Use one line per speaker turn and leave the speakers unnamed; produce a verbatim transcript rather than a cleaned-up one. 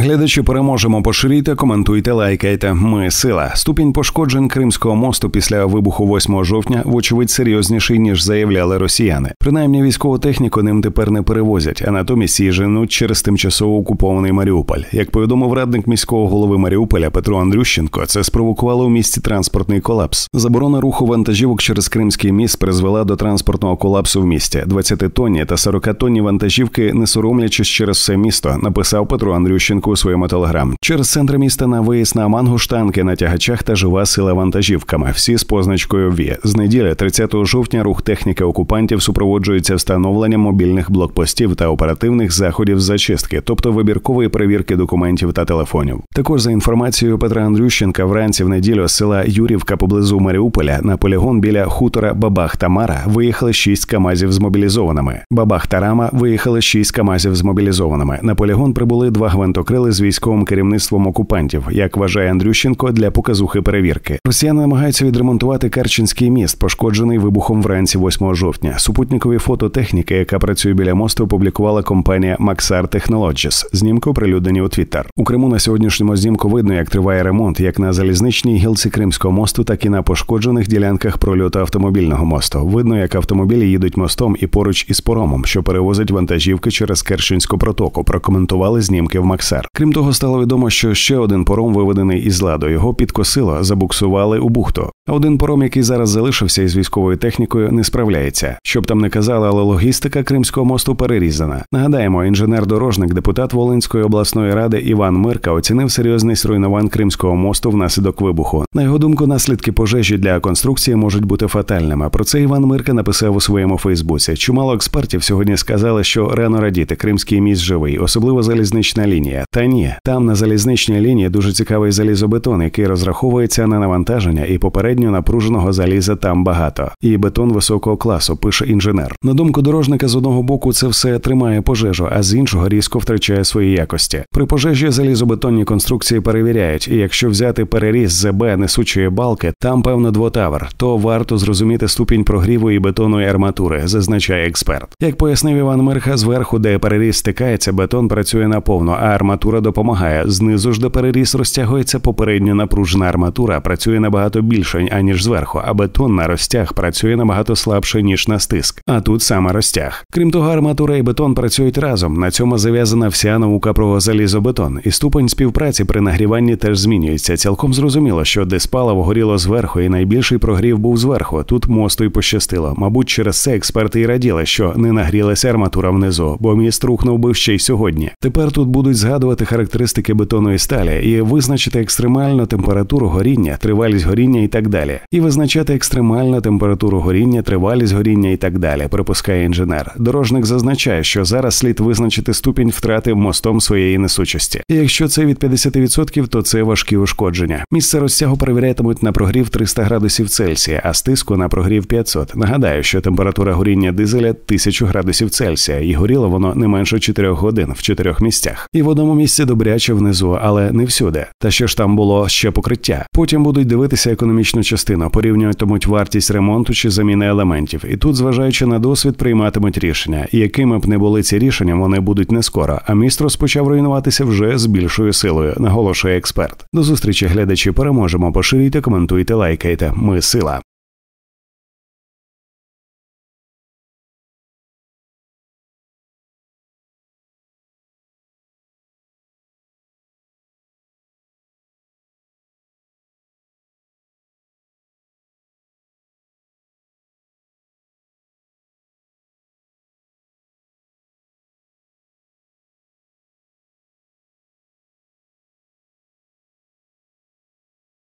Глядачі, переможемо, поширюйте, коментуйте, лайкайте. Ми – сила. Ступінь пошкоджень Кримського мосту після вибуху восьмого жовтня, вочевидь, серйозніший, ніж заявляли росіяни. Принаймні, військову техніку ним тепер не перевозять, а натомість її женуть через тимчасово окупований Маріуполь. Як повідомив радник міського голови Маріуполя Петро Андрющенко, це спровокувало у місті транспортний колапс. Заборона руху вантажівок через Кримський міст призвела до транспортного колапсу в місті. двадцятитонні та сорокатонні вантажівки, не соромлячись через все місто, написав Петро Андрющенко у своєму телеграм. Через центр міста на виїзд на Мангуш танки на тягачах та жива сила вантажівками, всі з позначкою «Ві». З неділі, тридцятого жовтня, рух техніки окупантів супроводжується встановленням мобільних блокпостів та оперативних заходів з зачистки, тобто вибіркової перевірки документів та телефонів. Також, за інформацією Петра Андрющенка, вранці в неділю з села Юрівка поблизу Маріуполя на полігон біля хутора Бабах-Тамара виїхали шість камазів з мобілізованими. Бабах-Тарама виїхали шість камазів з мобілізованими. На полігон прибули два гвинтокрили з військовим керівництвом окупантів, як вважає Андрющенко, для показухи перевірки. Росіяни намагаються відремонтувати Керченський міст, пошкоджений вибухом вранці восьмого жовтня. Супутникові фото техніки, яка працює біля мосту, опублікувала компанія Maxar Technologies. Знімки оприлюднені у Твіттер. У Криму на сьогоднішньому знімку видно, як триває ремонт як на залізничній гілці Кримського мосту, так і на пошкоджених ділянках прольоту автомобільного мосту. Видно, як автомобілі їдуть мостом і поруч із поромом, що перевозить вантажівки через Керченську протоку, прокоментували знімки в Maxar. Крім того, стало відомо, що ще один пором виведений із ладу. Його підкосило, забуксували у бухту. А один пором, який зараз залишився із військовою технікою, не справляється. Щоб там не казали, але логістика Кримського мосту перерізана. Нагадаємо, інженер-дорожник, депутат Волинської обласної ради Іван Мирка оцінив серйозність руйнувань Кримського мосту внаслідок вибуху. На його думку, наслідки пожежі для конструкції можуть бути фатальними. Про це Іван Мирка написав у своєму Фейсбуці. Чимало експертів сьогодні сказали, що рано радіти, Кримський міст живий, особливо залізнична лінія. Та ні, там на залізничній лінії дуже цікавий залізобетон, який розраховується на навантаження, і попередньо напруженого заліза там багато. І бетон високого класу, пише інженер. На думку дорожника, з одного боку це все тримає пожежу, а з іншого різко втрачає свої якості. При пожежі залізобетонні конструкції перевіряють, і якщо взяти переріз ЗБ несучої балки, там певно двотавр, то варто зрозуміти ступінь прогріву і бетонної арматури, зазначає експерт. Як пояснив Іван Мирка, зверху, де переріз стикається, бетон працює наповно, а арматура допомагає. Знизу ж, де переріз розтягується, попередньо напружена арматура працює набагато більше, аніж зверху, а бетон на розтяг працює набагато слабше, ніж на стиск. А тут саме розтяг. Крім того, арматура і бетон працюють разом. На цьому зав'язана вся наука про залізобетон. І ступень співпраці при нагріванні теж змінюється. Цілком зрозуміло, що десь паливо горіло зверху, і найбільший прогрів був зверху. Тут мосту й пощастило. Мабуть, через це експерти й раділи, що не нагрілася арматура внизу, бо міст рухнув би ще й сьогодні. Тепер тут будуть згадувати характеристики бетонної сталі і визначити екстремальну температуру горіння, тривалість горіння і так далі. І визначати екстремальну температуру горіння, тривалість горіння і так далі, припускає інженер. Дорожник зазначає, що зараз слід визначити ступінь втрати мостом своєї несучості. І якщо це від п'ятдесят відсотків, то це важкі ушкодження. Місце розтягу перевірятимуть на прогрів триста градусів Цельсія, а стиску на прогрів п'ятсот. Нагадаю, що температура горіння дизеля тисяча градусів Цельсія, і горіло воно не менше чотирьох годин в чотирьох місцях. І в одному місці добряче внизу, але не всюди. Та що ж там було ще покриття? Потім будуть дивитися економічну частину, порівнюватимуть вартість ремонту чи заміни елементів. І тут, зважаючи на досвід, прийматимуть рішення. І якими б не були ці рішення, вони будуть не скоро. А міст розпочав руйнуватися вже з більшою силою, наголошує експерт. До зустрічі, глядачі, переможемо. Поширюйте, коментуйте, лайкайте. Ми – сила.